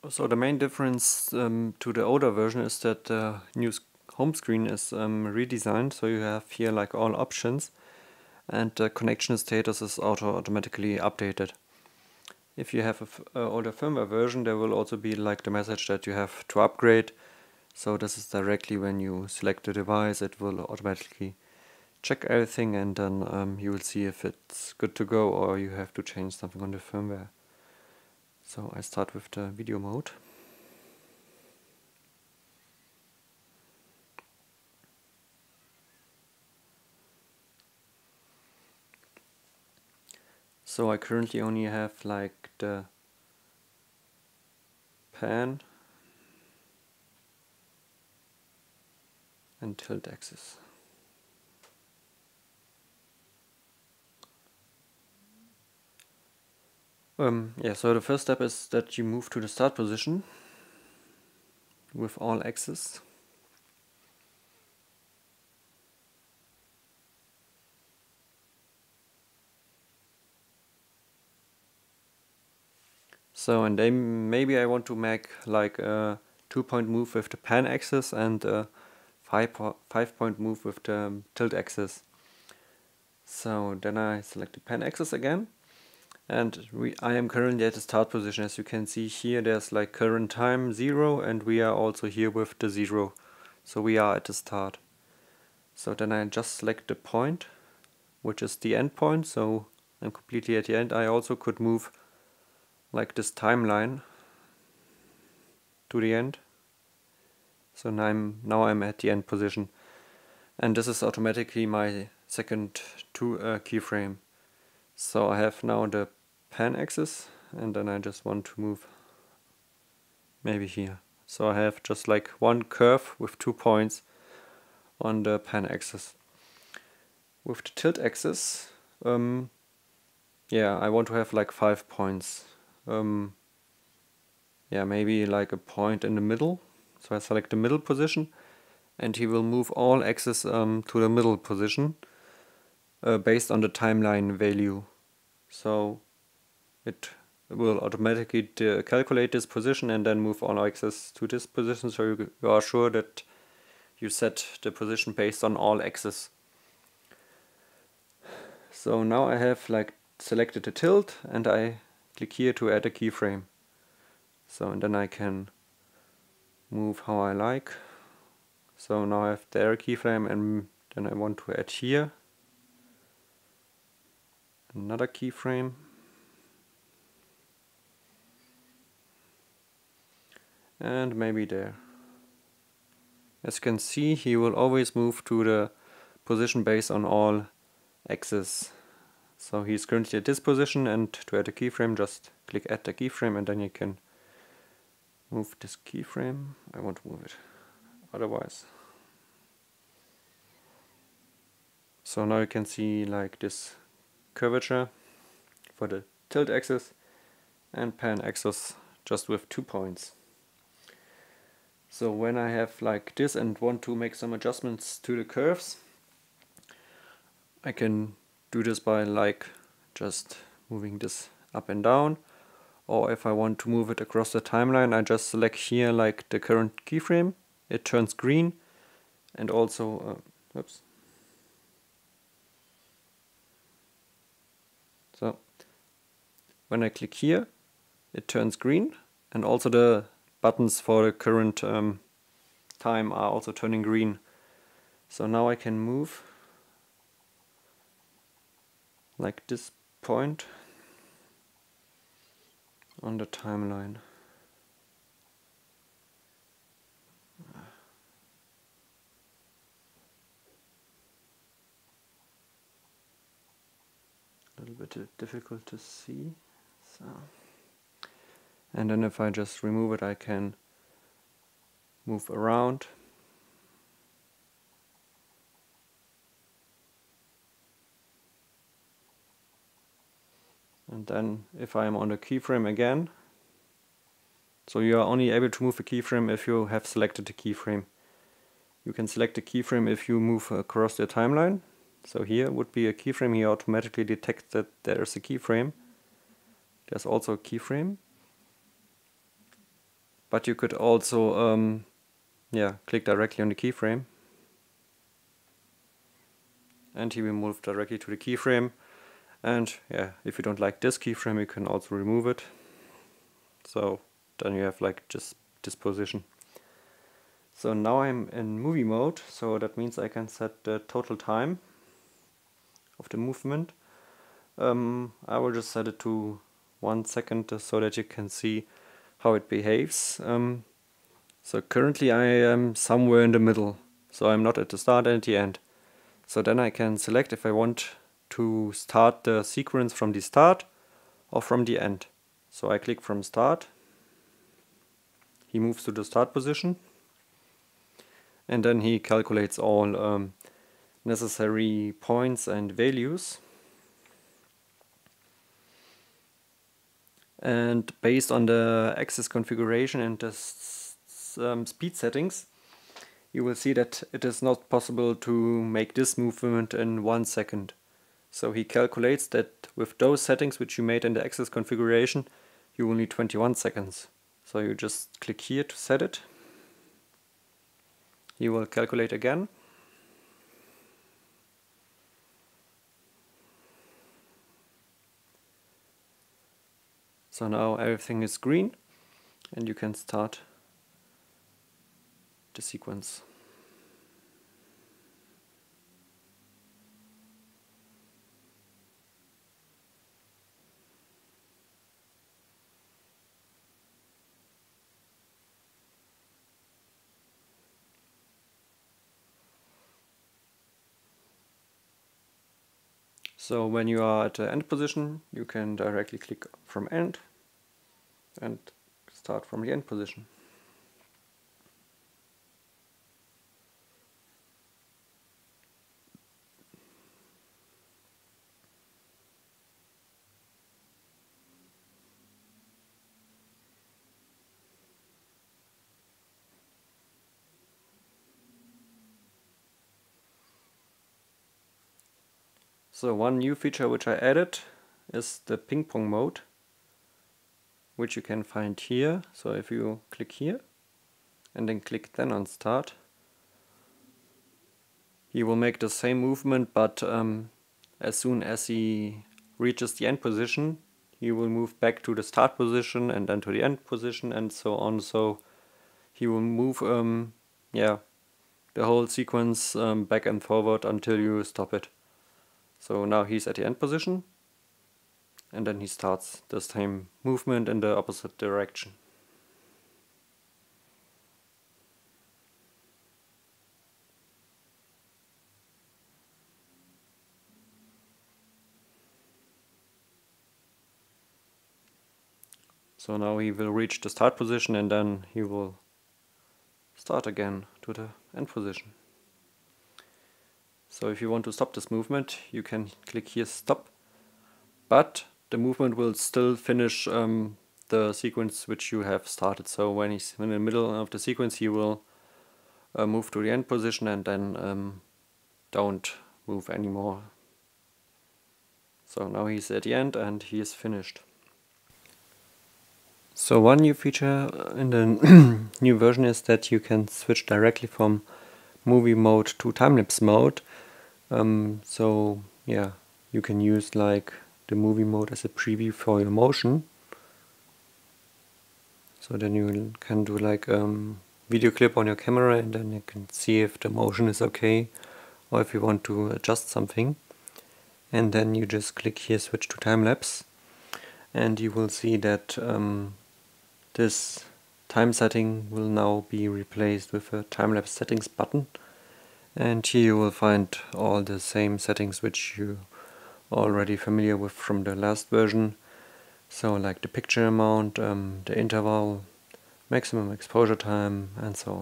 So the main difference to the older version is that the new home screen is redesigned, so you have here like all options, and the connection status is automatically updated. If you have a older firmware version, there will also be like the message that you have to upgrade. So this is directly when you select the device, it will automatically check everything, and then you will see if it's good to go or you have to change something on the firmware. So I start with the video mode. So I currently only have like the pan and tilt axis. So the first step is that you move to the start position with all axes. So, and then maybe I want to make like a 2-point move with the pan axis and a 5-point move with the tilt axis. So then I select the pan axis again, and I am currently at the start position. As you can see here, there's like current time 0, and we are also here with the 0. So we are at the start. So then I just select the point, which is the end point, so I'm completely at the end. I also could move like this timeline to the end. So now I'm at the end position, and this is automatically my second keyframe. So I have now the pan axis, and then I just want to move maybe here. So I have just like one curve with 2 points on the pan axis. With the tilt axis, I want to have like 5 points. Maybe like a point in the middle. So I select the middle position, and he will move all axes to the middle position based on the timeline value. So it will automatically calculate this position and then move all axes to this position, so you are sure that you set the position based on all axes. So now I have like selected the tilt, and I click here to add a keyframe. So, and then I can move how I like. So now I have there a keyframe, and then I want to add here another keyframe. And maybe there. As you can see, he will always move to the position based on all axes. So he's currently at this position, and to add a keyframe, just click add the keyframe, and then you can move this keyframe. I want to move it otherwise. So now you can see like this curvature for the tilt axis and pan axis just with 2 points. So when I have like this and want to make some adjustments to the curves, I can do this by like just moving this up and down, or if I want to move it across the timeline, I just select here like the current keyframe, it turns green, and also so when I click here, it turns green, and also the buttons for the current time are also turning green. So now I can move like this point on the timeline. A little bit difficult to see. So, and then if I just remove it, I can move around. And then if I am on the keyframe again, so you are only able to move a keyframe if you have selected the keyframe. You can select the keyframe if you move across the timeline. So here would be a keyframe, he automatically detects that there is a keyframe. There's also a keyframe. but you could also click directly on the keyframe, and he will move directly to the keyframe. And yeah, if you don't like this keyframe, you can also remove it. So then you have like just this position. So now I'm in movie mode, so that means I can set the total time of the movement. I will just set it to 1 second so that you can see how it behaves. So currently I am somewhere in the middle, so I'm not at the start and at the end. So then I can select if I want to start the sequence from the start or from the end. So I click from start, he moves to the start position, and then he calculates all necessary points and values. And based on the axis configuration and the speed settings, you will see that it is not possible to make this movement in 1 second. So he calculates that with those settings which you made in the axis configuration, you will need 21 seconds. So you just click here to set it. He will calculate again. So now everything is green and you can start the sequence. So when you are at the end position, you can directly click from end and start from the end position. So one new feature which I added is the ping pong mode, which you can find here. So if you click here and then click then on start, he will make the same movement, but as soon as he reaches the end position, he will move back to the start position and then to the end position and so on. So he will move the whole sequence back and forward until you stop it. So now he's at the end position, and then he starts the same movement in the opposite direction. So now he will reach the start position and then he will start again to the end position. So if you want to stop this movement, you can click here stop, but the movement will still finish the sequence which you have started. So when he's in the middle of the sequence, he will move to the end position and then don't move anymore. So now he's at the end and he is finished. So one new feature in the new version is that you can switch directly from movie mode to time-lapse mode. So yeah, you can use like the movie mode as a preview for your motion. So then you can do like video clip on your camera and then you can see if the motion is okay or if you want to adjust something. And then you just click here switch to time-lapse and you will see that this time setting will now be replaced with a time-lapse settings button, and here you will find all the same settings which you are already familiar with from the last version. So like the picture amount, the interval, maximum exposure time and so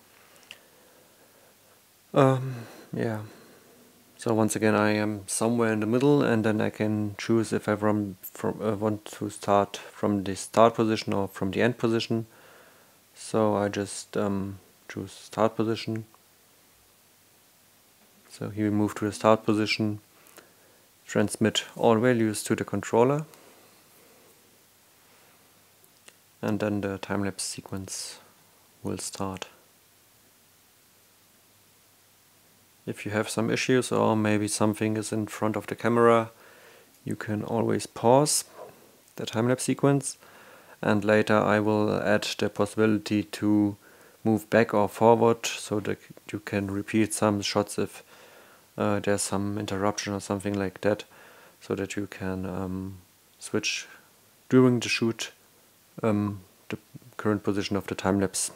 on. Yeah. So once again I am somewhere in the middle and then I can choose if I want to start from the start position or from the end position. So I just choose start position. So he will move to the start position, transmit all values to the controller. and then the time-lapse sequence will start. If you have some issues or maybe something is in front of the camera, you can always pause the time-lapse sequence, and later I will add the possibility to move back or forward so that you can repeat some shots if there's some interruption or something like that, so that you can switch during the shoot the current position of the time-lapse.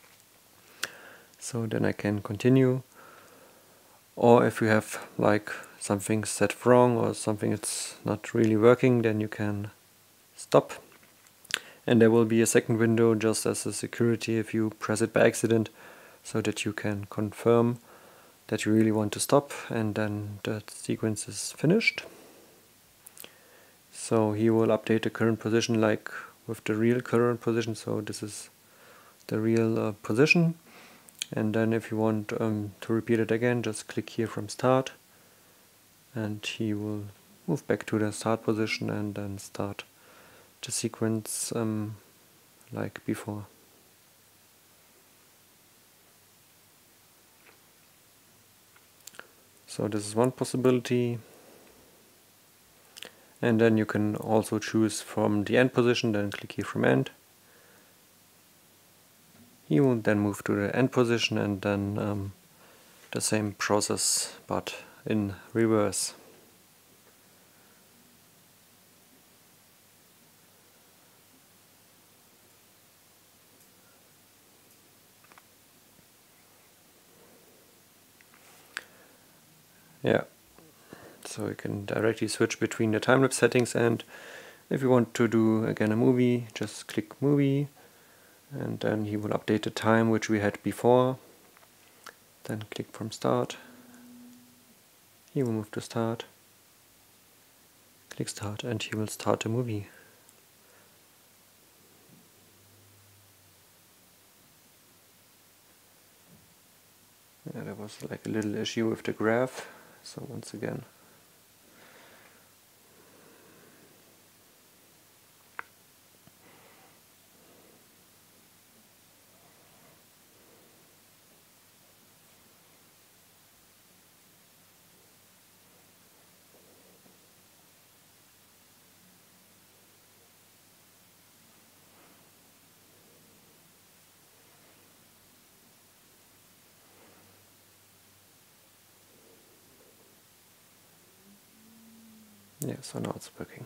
So then I can continue. Or if you have like something set wrong or something that's not really working, then you can stop. And there will be a second window just as a security if you press it by accident, so that you can confirm that you really want to stop, and then the sequence is finished. So he will update the current position like with the real current position, so this is the real position. And then if you want to repeat it again, just click here from start, and he will move back to the start position and then start the sequence like before. So this is one possibility. And then you can also choose from the end position, then click here from end. He will then move to the end position, and then the same process but in reverse. Yeah, so you can directly switch between the time-lapse settings, and if you want to do again a movie, just click movie, and then he will update the time which we had before. Then click from start. He will move to start. Click start, and he will start the movie. Yeah, there was like a little issue with the graph, so once again. Yeah, so now it's working.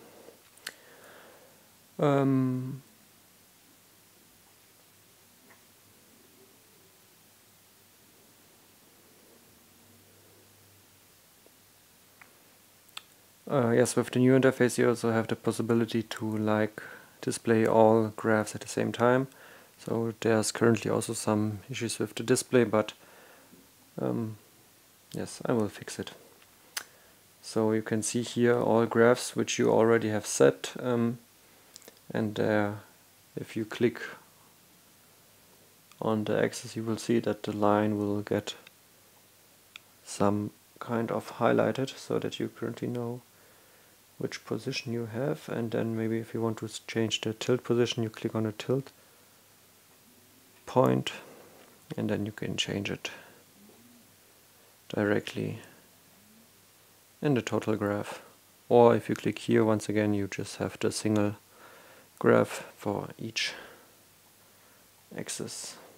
Yes, with the new interface you also have the possibility to like display all graphs at the same time. So there's currently also some issues with the display, but yes, I will fix it. So you can see here all graphs which you already have set, and if you click on the axis you will see that the line will get some kind of highlighted, so that you currently know which position you have. And then maybe if you want to change the tilt position, you click on the tilt point, and then you can change it directly in the total graph. Or if you click here, once again you just have the single graph for each axis.